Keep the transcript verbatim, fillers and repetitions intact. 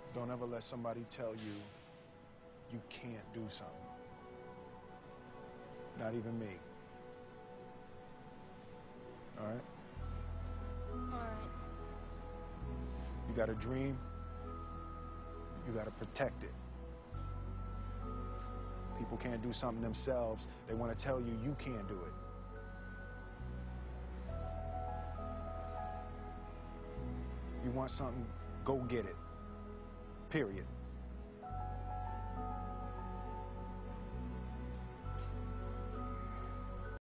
Don't ever let somebody tell you you can't do something. Not even me. All right? All right. You got a dream, you got to protect it. People can't do something themselves. They want to tell you you can't do it. You want something, go get it. Period.